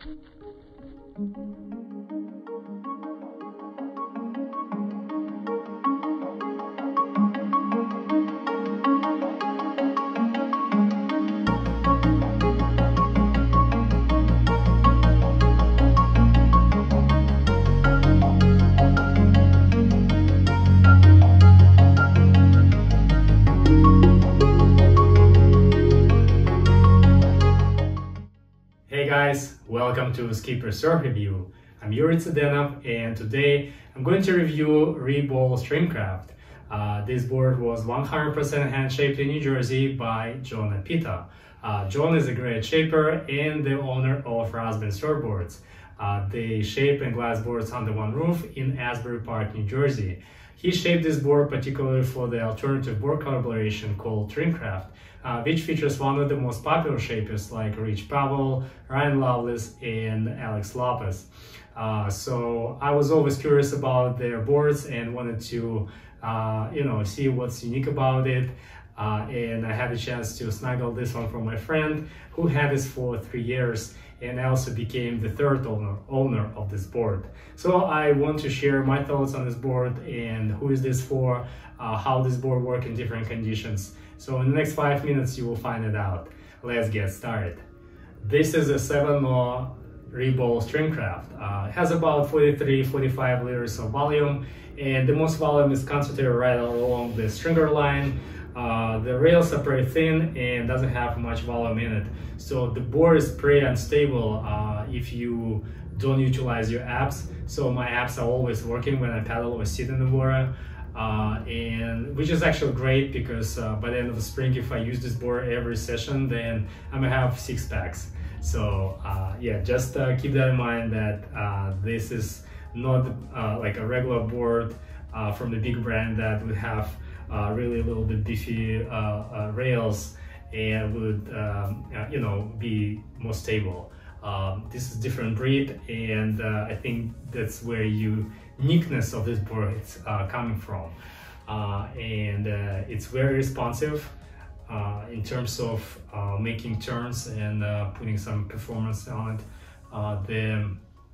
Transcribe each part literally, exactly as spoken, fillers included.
Hey guys, welcome to Skipper Surf Review. I'm Yuri Tsedenov, and today I'm going to review re.Bowls Trimcraft. Uh, this board was one hundred percent hand shaped in New Jersey by John Oppito. Uh, John is a great shaper and the owner of Rozbern Surfboards. Uh, they shape and glass boards under one roof in Asbury Park, New Jersey. He shaped this board particularly for the alternative board collaboration called Trimcraft, uh, which features one of the most popular shapers like Rich Pavel, Ryan Lovelace, and Lopez. Uh, so I was always curious about their boards and wanted to, uh, you know, see what's unique about it. Uh, and I had a chance to snuggle this one from my friend who had this for three years. And I also became the third owner, owner of this board. So I want to share my thoughts on this board and who is this for, uh, how this board works in different conditions. So in the next five minutes you will find it out. Let's get started. This is a seven oh re.Bowls Trimcraft. Uh, it has about forty-three to forty-five liters of volume, and the most volume is concentrated right along the stringer line. Uh, the rails are pretty thin and doesn't have much volume in it, so the board is pretty unstable uh, if you don't utilize your abs. So my abs are always working when I paddle or sit in the water, uh, and which is actually great because uh, by the end of the spring, if I use this board every session, then I'm gonna have six packs. So uh, yeah, just uh, keep that in mind that uh, this is not uh, like a regular board uh, from the big brand that would have Uh, really a little bit beefy uh, uh, rails and would um, uh, you know, be more stable. Um, this is different breed, and uh, I think that's where you uniqueness of this board is uh, coming from. Uh, and uh, it's very responsive uh, in terms of uh, making turns and uh, putting some performance on it. Uh, the,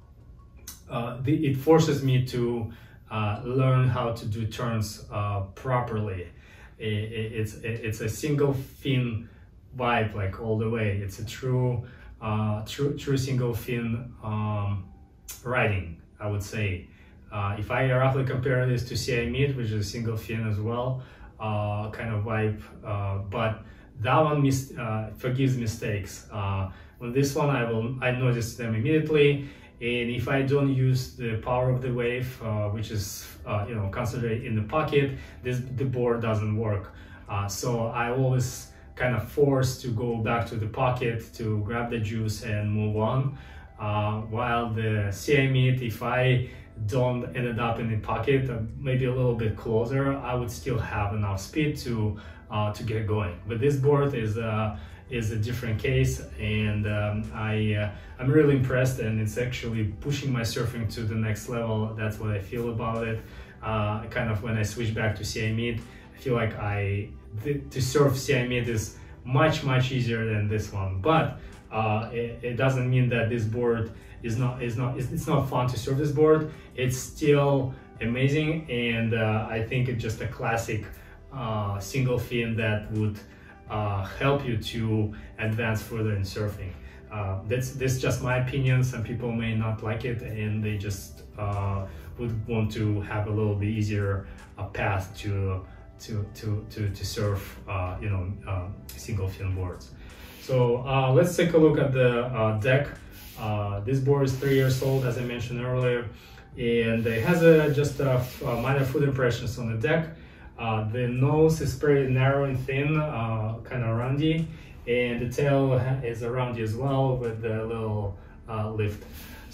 uh, the it forces me to Uh, learn how to do turns uh, properly. It, it, it's it, it's a single fin vibe, like all the way. It's a true uh, true true single fin um, riding, I would say. Uh, if I roughly compare this to C I Meat, which is a single fin as well, uh, kind of vibe, uh, but that one mis uh, forgives mistakes. Uh, on this one, I will I notice them immediately. And if I don't use the power of the wave, uh, which is uh, you know, concentrated in the pocket, this the board doesn't work. Uh, so I always kind of forced to go back to the pocket to grab the juice and move on. Uh, while the C I Meat, if I don't end up in the pocket, uh, maybe a little bit closer, I would still have enough speed to uh, to get going. But this board is uh, is a different case, and um, I, uh, I'm really impressed, and it's actually pushing my surfing to the next level. That's what I feel about it. Uh, kind of when I switch back to C I Meat, I feel like I, the, to surf C I Meat is much, much easier than this one. But uh, it, it doesn't mean that this board is not, is not, it's, it's not fun to surf this board. It's still amazing, and uh, I think it's just a classic uh, single fin that would Uh, help you to advance further in surfing. Uh, that's this is just my opinion. Some people may not like it, and they just uh, would want to have a little bit easier uh, path to to to to, to surf, uh, you know, uh, single fin boards. So uh, let's take a look at the uh, deck. Uh, this board is three years old, as I mentioned earlier, and it has a, just a, a minor foot impressions on the deck. Uh, the nose is pretty narrow and thin, uh, kind of roundy, and the tail is roundy as well with a little uh, lift.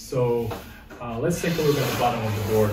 So uh, let's take a look at the bottom of the board.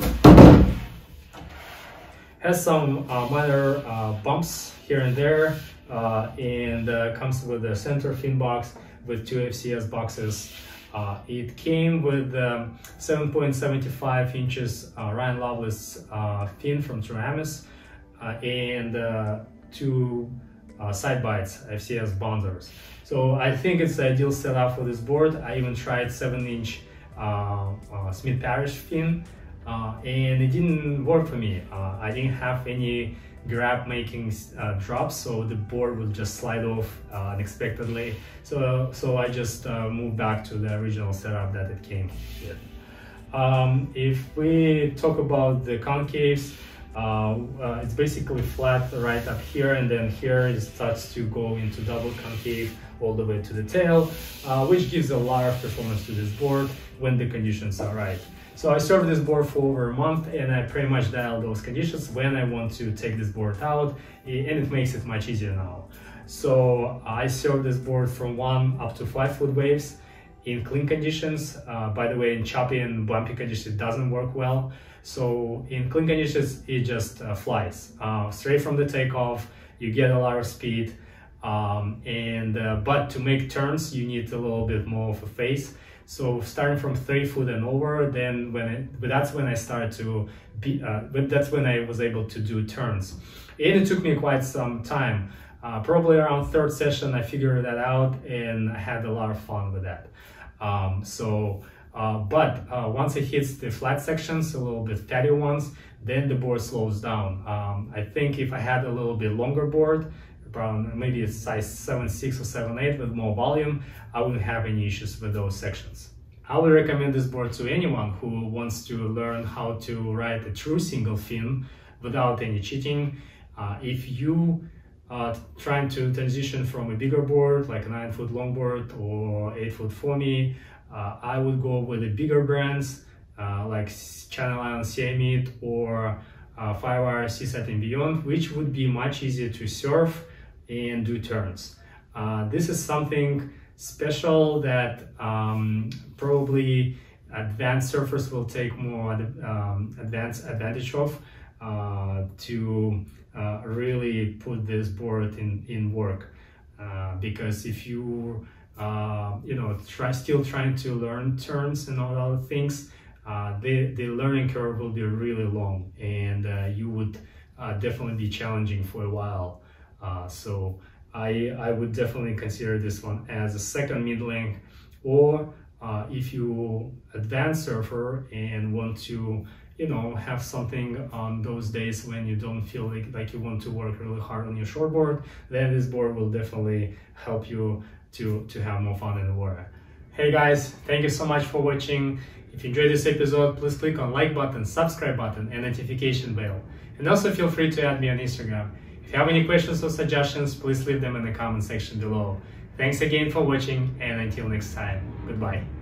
Has some uh, minor uh, bumps here and there, uh, and uh, comes with a center fin box with two F C S boxes. Uh, it came with um, seven point seven five inches uh, Ryan Lovelace uh, fin from Trimcraft. Uh, and uh, two uh, side bites F C S bonders. So I think it's the ideal setup for this board. I even tried seven inch uh, uh, Smith Parrish fin, uh, and it didn't work for me. Uh, I didn't have any grab making uh, drops, so the board will just slide off uh, unexpectedly. So, so I just uh, moved back to the original setup that it came with. Um, if we talk about the concaves, uh, uh, it's basically flat right up here, and then here it starts to go into double concave all the way to the tail, uh, which gives a lot of performance to this board when the conditions are right. So I served this board for over a month, and I pretty much dialed those conditions when I want to take this board out, and it makes it much easier now. So I served this board from one up to five foot waves in clean conditions. Uh, by the way, in choppy and bumpy conditions, it doesn't work well. So in clean conditions, it just uh, flies uh, straight from the takeoff. You get a lot of speed, um, and uh, but to make turns, you need a little bit more of a face. So starting from three foot and over, then when it, but that's when I started to be, uh, but that's when I was able to do turns. And it took me quite some time. Uh, probably around third session, I figured that out, and I had a lot of fun with that. Um, so, uh, but uh, once it hits the flat sections, a little bit fatty ones, then the board slows down. Um, I think if I had a little bit longer board, around maybe a size seven six or seven eight with more volume, I wouldn't have any issues with those sections. I would recommend this board to anyone who wants to learn how to ride a true single fin without any cheating. Uh, if you are trying to transition from a bigger board, like a nine foot longboard or eight foot foamy, uh, I would go with the bigger brands uh, like Channel Island Siamite or uh, Firewire Seaside and Beyond, which would be much easier to surf and do turns. Uh, this is something special that um, probably advanced surfers will take more um, advanced advantage of uh, to uh, really put this board in, in work. Uh, because if you, uh, you know, try still trying to learn turns and all other things, uh, the, the learning curve will be really long, and uh, you would uh, definitely be challenging for a while. Uh, so I, I would definitely consider this one as a second mid-length, or uh, if you advanced surfer and want to, you know, have something on those days when you don't feel like, like you want to work really hard on your shortboard, then this board will definitely help you to, to have more fun in the water. Hey guys, thank you so much for watching. If you enjoyed this episode, please click on like button, subscribe button, and notification bell. And also feel free to add me on Instagram. If you have any questions or suggestions, please leave them in the comment section below. Thanks again for watching, and until next time, goodbye.